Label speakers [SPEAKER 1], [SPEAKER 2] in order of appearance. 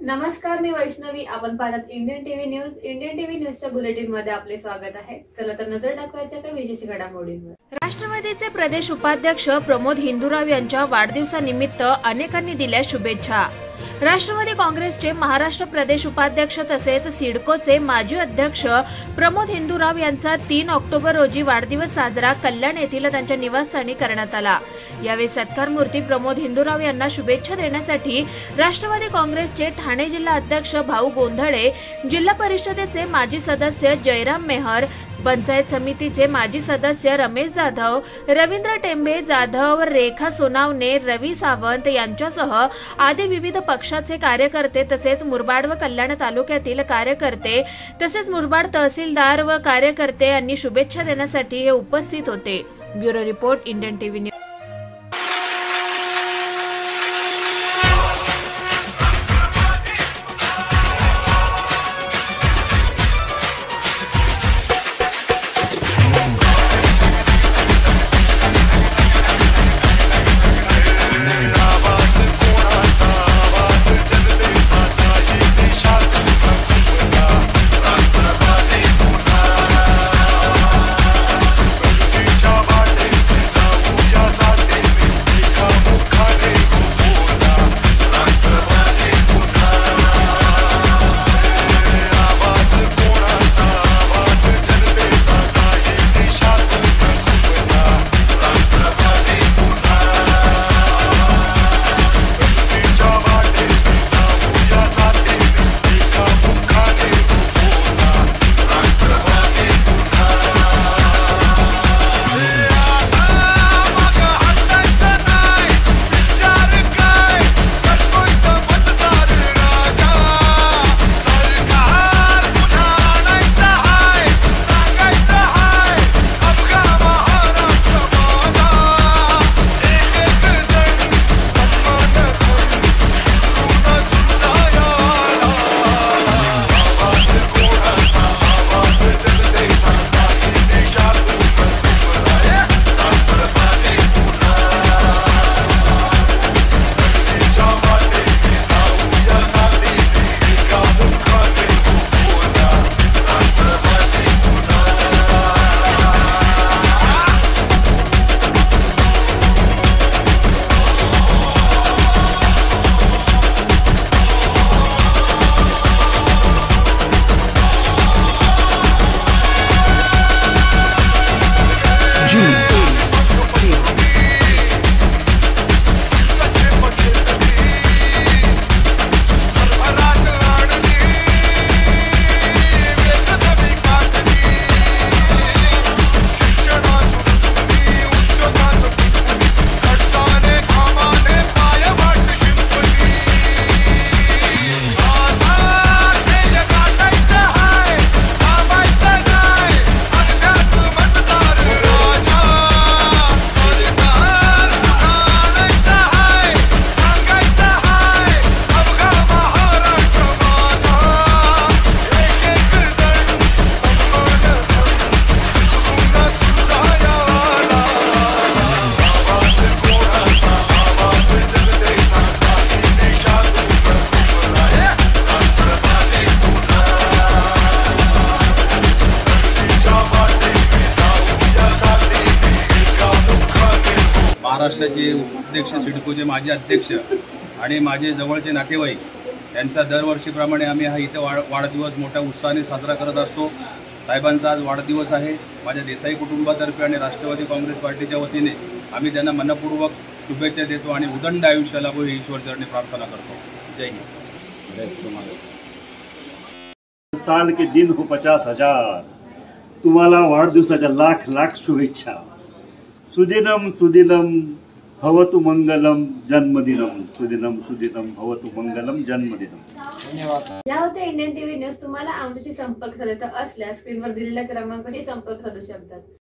[SPEAKER 1] नमस्कार, मी वैष्णवी. आपण पाहतात Indian TV news. Indian TV न्यूजच्या बुलेटिन मध्ये आपले स्वागत आहे. चला तर नजर टाकवायच्या काही विशेष घडामोडींवर. राष्ट्रवादीचे प्रदेश उपाध्यक्ष प्रमोद हिंदुराव यांच्या वाढदिवसानिमित्त अनेकांनी दिल्या शुभेच्छा. राष्ट्रवादी काँग्रेसचे महाराष्ट्र प्रदेश उपाध्यक्ष तसेच सिडकोचे माजी अध्यक्ष प्रमोद हिंदुराव यांचा 3 ऑक्टोबर रोजी वाढदिवस साजरा कल्याण येथील त्यांच्या निवासस्थानी करण्यात आला. यावेळी सत्कार मूर्ती प्रमोद हिंदुराव यांना शुभेच्छा देण्यासाठी राष्ट्रवादी काँग्रेसचे ठाणे जिल्हा अध्यक्ष भाऊ गोंधळे, जिल्हा परिषदेचे माजी सदस्य जयराम मेहर, पंचायत समितीचे माजी सदस्य रमेश जाधव, रवींद्र टेंबे जाधव, रेखा सोनावणे, रवी सावंत यांच्यासह आदी विविध पक्षाचे कार्यकर्ते तसेच मुरबाड व कल्याण तालुक्यातील कार्यकर्ते तसेच मुरबाड तहसीलदार व कार्यकर्ते यांनी शुभेच्छा देण्यासाठी हे उपस्थित होते. Bureau report, Indian TV news.
[SPEAKER 2] महाराष्ट्राचे अध्यक्ष, सिडकोचे माजी अध्यक्ष आणि माझे जवळचे नातेवाईक यांचा दरवर्षीप्रमाणे आम्ही हा इथे वाढदिवस मोठ्या उत्साहाने साजरा करत असतो. साहेबांचा आज वाढदिवस आहे. माझ्या देसाई कुटुंबातर्फे आणि राष्ट्रवादी काँग्रेस पार्टीच्या वतीने आम्ही त्यांना मनपूर्वक शुभेच्छा देतो आणि उदंड आयुष्य लाभो ही ईश्वरचरणी प्रार्थना करतो. जय हिंद.
[SPEAKER 3] साल के दिन हो 50,000. तुम्हाला वाढदिवसाच्या लाख लाख शुभेच्छा. सुदिनम सुदिनम भवतु मंगलम जन्मदिनम. सुदिनम सुदिनम भवतु मंगलम जन्मदिनम.
[SPEAKER 1] धन्यवाद. या होत्या इंडियन टीव्ही न्यूज. तुम्हाला आमच्याशी संपर्क साधायचा असल्यास स्क्रीनवर दिलेल्या क्रमांकाशी संपर्क साधू शकतात.